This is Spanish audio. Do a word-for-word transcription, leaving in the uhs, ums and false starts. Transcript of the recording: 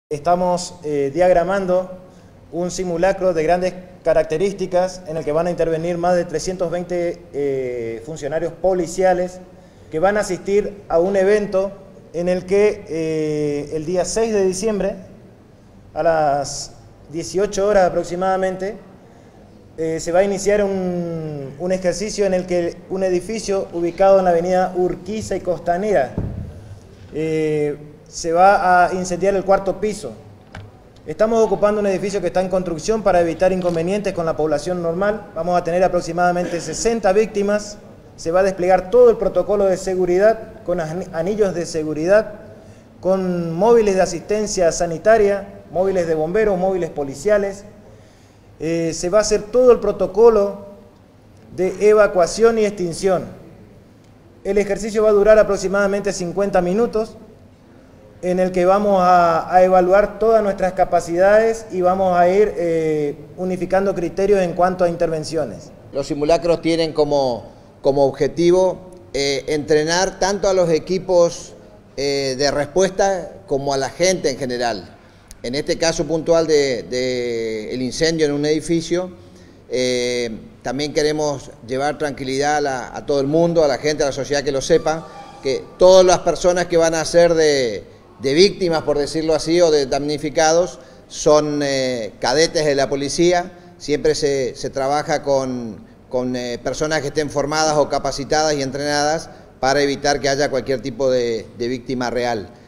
Estamos eh, diagramando un simulacro de grandes características en el que van a intervenir más de trescientos veinte eh, funcionarios policiales que van a asistir a un evento en el que eh, el día seis de diciembre a las dieciocho horas aproximadamente eh, se va a iniciar un, un ejercicio en el que un edificio ubicado en la avenida Urquiza y Costanera eh, se va a incendiar el cuarto piso. Estamos ocupando un edificio que está en construcción para evitar inconvenientes con la población normal. Vamos a tener aproximadamente sesenta víctimas. Se va a desplegar todo el protocolo de seguridad con anillos de seguridad, con móviles de asistencia sanitaria, móviles de bomberos, móviles policiales. Eh, se va a hacer todo el protocolo de evacuación y extinción. El ejercicio va a durar aproximadamente cincuenta minutos, en el que vamos a, a evaluar todas nuestras capacidades y vamos a ir eh, unificando criterios en cuanto a intervenciones. Los simulacros tienen como, como objetivo eh, entrenar tanto a los equipos eh, de respuesta como a la gente en general. En este caso puntual del de, de incendio en un edificio, eh, también queremos llevar tranquilidad a, la, a todo el mundo, a la gente, a la sociedad, que lo sepa, que todas las personas que van a ser de de víctimas, por decirlo así, o de damnificados, son eh, cadetes de la policía. Siempre se, se trabaja con, con eh, personas que estén formadas o capacitadas y entrenadas para evitar que haya cualquier tipo de, de víctima real.